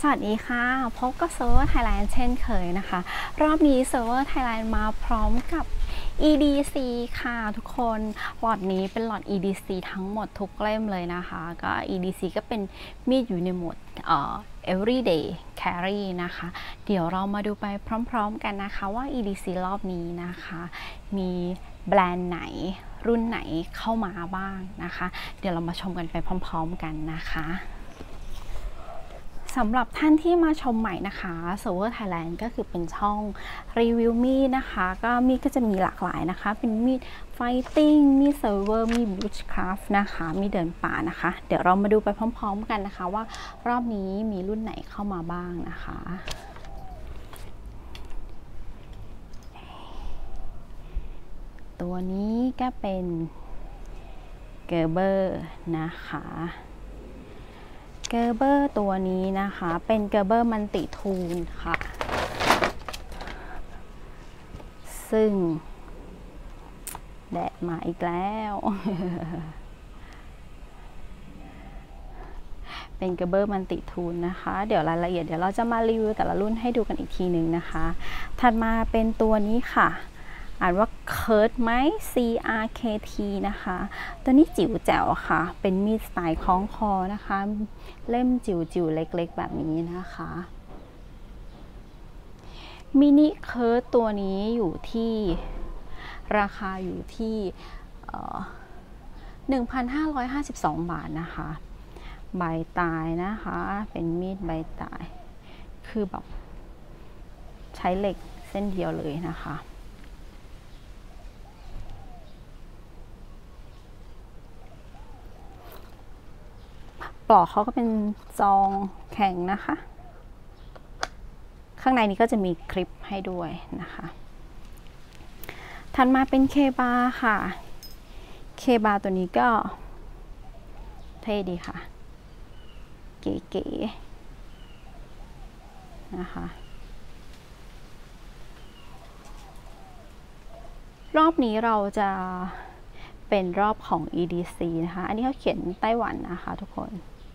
วัสดีค่ะพบกับเซิร์ฟเวอร์ไทยแลนด์เช่นเคยนะคะรอบนี้เซิร์ฟเวอร์ไทยแลนด์มาพร้อมกับ EDC ค่ะทุกคนล็อตนี้เป็นล็อต EDC ทั้งหมดทุกเล่มเลยนะคะก็ EDC ก็เป็นมีดอยู่ในโหมดeveryday carry นะคะเดี๋ยวเรามาดูไปพร้อมๆกันนะคะว่า EDC รอบนี้นะคะมีแบรนด์ไหนรุ่นไหนเข้ามาบ้างนะคะเดี๋ยวเรามาชมกันไปพร้อมๆกันนะคะสำหรับท่านที่มาชมใหม่นะคะ Server Thailand ก็คือเป็นช่องรีวิวมีดนะคะก็มีดก็จะมีหลากหลายนะคะเป็นมีดไฟติ้งมีดเซิร์ฟเวอร์มีดบูชคราฟนะคะมีเดินป่านะคะเดี๋ยวเรามาดูไปพร้อมๆกันนะคะว่ารอบนี้มีรุ่นไหนเข้ามาบ้างนะคะตัวนี้ก็เป็นเกอร์เบอร์นะคะเกอร์เบอร์ตัวนี้นะคะเป็นเกอร์เบอร์มันติทูลค่ะซึ่งแดดมาอีกแล้ว เป็นเกอร์เบอร์มันติทูลนะคะเดี๋ยวรายละเอียดเดี๋ยวเราจะมารีวิวแต่ละรุ่นให้ดูกันอีกทีหนึ่งนะคะถัดมาเป็นตัวนี้ค่ะอ่านว่าเคิร์ดไหม CRKT นะคะตัวนี้จิ๋วแจ๋วค่ะเป็นมีดสไตล์คล้องคอนะคะเล่มจิ๋วๆเล็กๆแบบนี้นะคะมินิเคิร์ดตัวนี้อยู่ที่ราคาอยู่ที่ 1,552 บาทนะคะใบตายนะคะเป็นมีดใบตายคือแบบใช้เหล็กเส้นเดียวเลยนะคะปลอกเขาก็เป็นซองแข็งนะคะข้างในนี้ก็จะมีคลิปให้ด้วยนะคะถัดมาเป็นเคบาค่ะเคบาตัวนี้ก็เท่ดีค่ะเก๋ๆนะคะรอบนี้เราจะเป็นรอบของ EDC นะคะอันนี้เขาเขียนไต้หวันนะคะทุกคน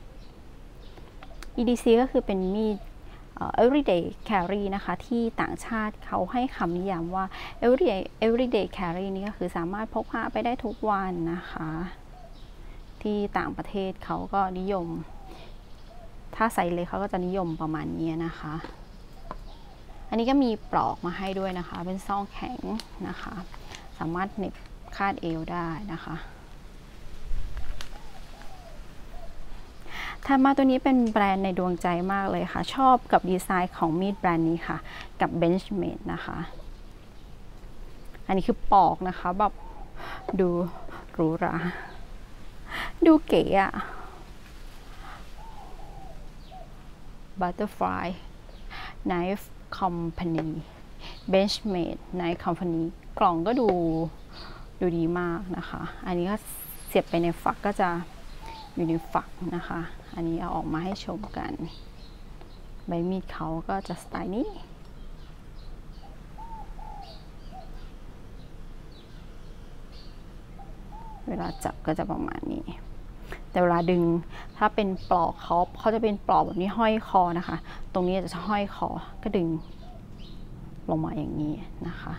EDC ก็คือเป็นมีดeveryday carry นะคะที่ต่างชาติเขาให้คำนิยามว่า everyday carry นี่ก็คือสามารถพกพาไปได้ทุกวันนะคะที่ต่างประเทศเขาก็นิยมถ้าไซส์เล็กเขาก็จะนิยมประมาณนี้นะคะอันนี้ก็มีปลอกมาให้ด้วยนะคะเป็นซองแข็งนะคะสามารถเหน็บคาดเอวได้นะคะถัดมาตัวนี้เป็นแบรนด์ในดวงใจมากเลยค่ะชอบกับดีไซน์ของมีดแบรนด์นี้ค่ะกับ Benchmade นะคะอันนี้คือปอกนะคะแบบดูหรูหราดูเก๋อะ Butterfly Knife Company Benchmade Knife Company กล่องก็ดูดีมากนะคะอันนี้ก็เสียบไปในฝักก็จะอยู่ในฝักนะคะอันนี้เอาออกมาให้ชมกันใบมีดเขาก็จะสไตล์นี้เวลาจับก็จะประมาณนี้แต่เวลาดึงถ้าเป็นปลอกเขาจะเป็นปลอกแบบนี้ห้อยคอนะคะตรงนี้จะห้อยคอก็ดึงลงมาอย่างนี้นะคะ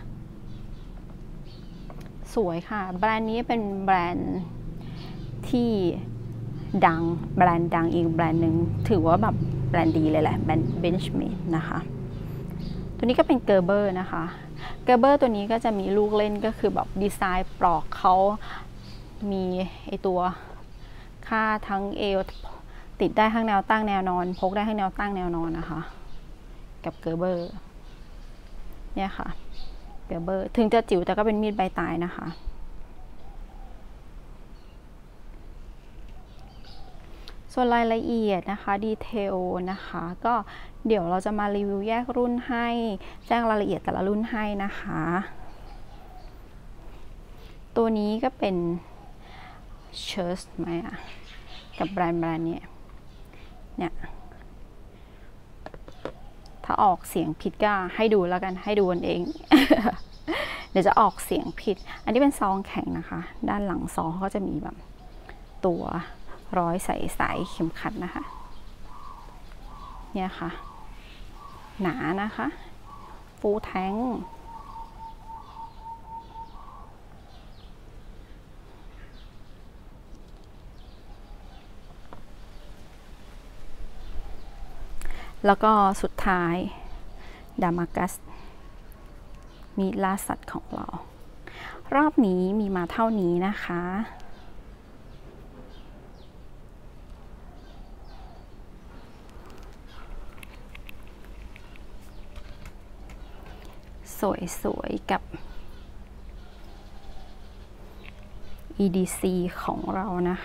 สวยค่ะแบรนด์นี้เป็นแบรนด์ที่ดังแบรนด์ดังอีกแบรนด์หนึ่งถือว่าแบบแบรนด์ดีเลยแหละแบรนด์ Benchmade นะคะตัวนี้ก็เป็นเกอร์เบอร์นะคะเกอร์เบอร์ตัวนี้ก็จะมีลูกเล่นก็คือแบบดีไซน์ปลอกเขามีไอตัวค่าทั้งเอวติดได้ทั้งแนวตั้งแนวนอนพกได้ทั้งแนวตั้งแนวนอนนะคะกับเกอร์เบอร์เนี่ยค่ะเกอร์เบอร์ถึงจะจิ๋วแต่ก็เป็นมีดใบตายนะคะส่วนรายละเอียดนะคะดีเทลนะคะก็เดี๋ยวเราจะมารีวิวแยกรุ่นให้แจ้งรายละเอียดแต่ละรุ่นให้นะคะตัวนี้ก็เป็นเชิร์สไหมอะกับแบรนด์เนี่ยถ้าออกเสียงผิดก็ให้ดูแล้วกันให้ดูกันเอง เดี๋ยวจะออกเสียงผิดอันนี้เป็นซองแข็งนะคะด้านหลังซองก็จะมีแบบตัวร้อยใส่เข็มขัดนะคะเนี่ยค่ะหนานะคะ full tank แล้วก็สุดท้ายดามากัสมีดล่าสัตว์ของเรารอบนี้มีมาเท่านี้นะคะสวยๆกับ EDC ของเรานะคะ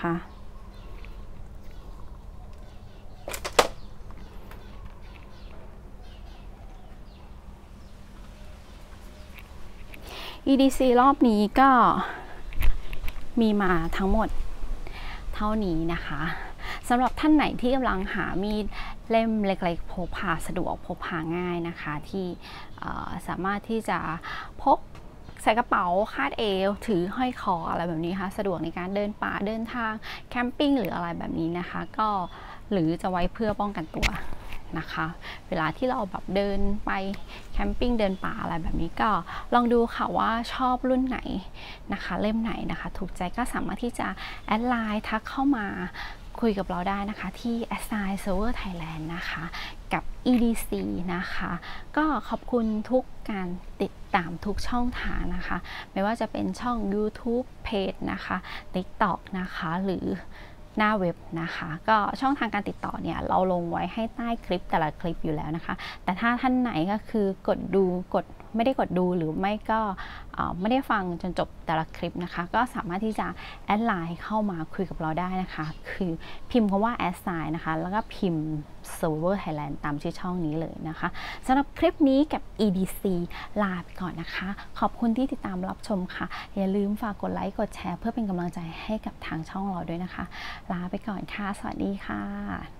EDC รอบนี้ก็มีมาทั้งหมดเท่านี้นะคะสำหรับท่านไหนที่กำลังหามีดเล่มเล็กๆพกพาสะดวกพกพาง่ายนะคะที่สามารถที่จะพกใส่กระเป๋าคาดเอวถือห้อยคออะไรแบบนี้ค่ะสะดวกในการเดินป่าเดินทางแคมปิ้งหรืออะไรแบบนี้นะคะก็หรือจะไว้เพื่อป้องกันตัวนะคะเวลาที่เราแบบเดินไปแคมปิ้งเดินป่าอะไรแบบนี้ก็ลองดูค่ะว่าชอบรุ่นไหนนะคะเล่มไหนนะคะถูกใจก็สามารถที่จะแอดไลน์ทักเข้ามาคุยกับเราได้นะคะที่ Assign Server Thailand นะคะกับ EDC นะคะก็ขอบคุณทุกการติดตามทุกช่องทางนะคะไม่ว่าจะเป็นช่อง YouTube เพจนะคะ TikTok นะคะหรือหน้าเว็บนะคะก็ช่องทางการติดต่อเนี่ยเราลงไว้ให้ใต้คลิปแต่ละคลิปอยู่แล้วนะคะแต่ถ้าท่านไหนก็คือกดไม่ได้กดดูหรือไม่ก็ไม่ได้ฟังจนจบแต่ละคลิปนะคะก็สามารถที่จะแอดไลน์เข้ามาคุยกับเราได้นะคะคือพิมพ์คำว่า assign นะคะแล้วก็พิมพ์ Server Thailand ตามชื่อช่องนี้เลยนะคะสำหรับคลิปนี้กับ EDC ลาไปก่อนนะคะขอบคุณที่ติดตามรับชมค่ะอย่าลืมฝากกดไลค์กดแชร์เพื่อเป็นกำลังใจให้กับทางช่องเราด้วยนะคะลาไปก่อนค่ะสวัสดีค่ะ